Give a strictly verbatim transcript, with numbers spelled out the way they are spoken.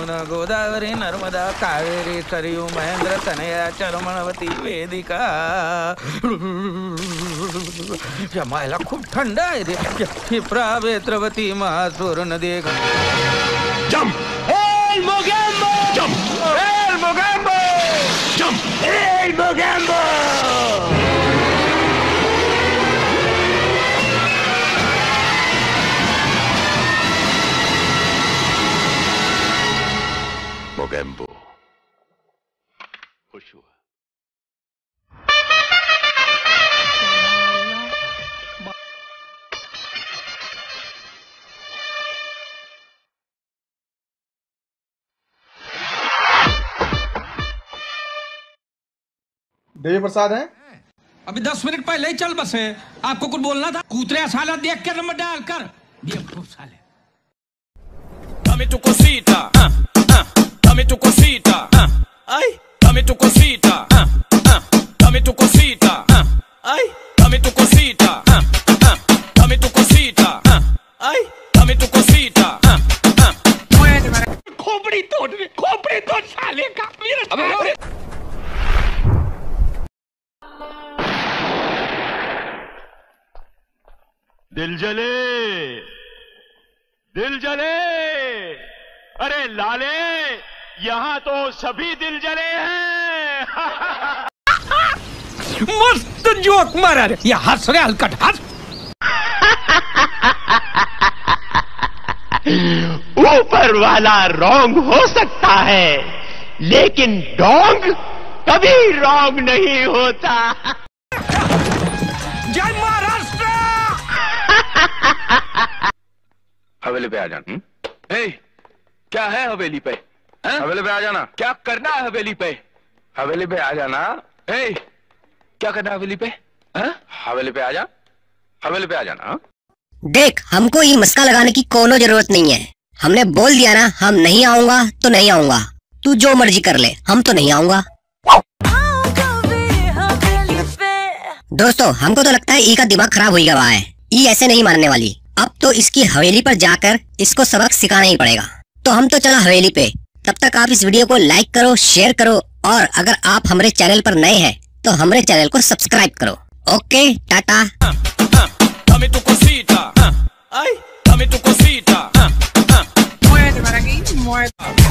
यमुना गोदावरी नर्मदा कावेरी सरयू महेंद्र तनया चरमणवती वेदिका। या मायला खूप थंड आहे रे। क्षिप्रा वेत्रवती महासूर नदी। जंप एल मोगेम्बो जंप एल मोगेम्बो जंप एल मोगेम्बो। मोगेम्बो खुश हुआ। देवी प्रसाद है। अभी दस मिनट पहले ही चल बसे। आपको कुछ बोलना था। कूतरे साला देख के नंबर डाल कर साले। Dame tu cosita, uh, uh, dame tu cosita, uh, ay, dame tu cosita, uh, uh, dame tu cosita, uh, ay, dame tu cosita, uh, uh, dame tu cosita, uh, ay, dame tu cosita, uh, uh. खोपड़ी तोड़ खोपड़ी तोड़ साले का मेरा। दिल जले दिल जले, अरे लाले यहाँ तो सभी दिल जले हैं। मस्त जोक मारा रे। ये हंस रे हलकट हंस। ऊपर वाला रॉन्ग हो सकता है लेकिन डोंग कभी रॉन्ग नहीं होता। जय महाराष्ट्र। हवेली पे आ जाना। ए, क्या है हवेली पे? है? हवेली पे आ जाना। क्या करना है हवेली पे? हवेली पे आ जाना। ए, क्या करना है हवेली पे? है? हवेली पे आ जा। हवेली पे आ जाना। देख, हमको ये मस्का लगाने की कोनो जरूरत नहीं है। हमने बोल दिया ना, हम नहीं आऊंगा तो नहीं आऊंगा। तू जो मर्जी कर ले, हम तो नहीं आऊंगा। दोस्तों, हमको तो लगता है ई का दिमाग खराब हो गया है। ई ऐसे नहीं मानने वाली। अब तो इसकी हवेली पर जाकर इसको सबक सिखाना ही पड़ेगा। तो हम तो चला हवेली पे। तब तक आप इस वीडियो को लाइक करो, शेयर करो और अगर आप हमारे चैनल पर नए हैं तो हमारे चैनल को सब्सक्राइब करो। ओके, टाटा। Dame tu cosita, ay, dame tu cosita, muévete para aquí, muévete.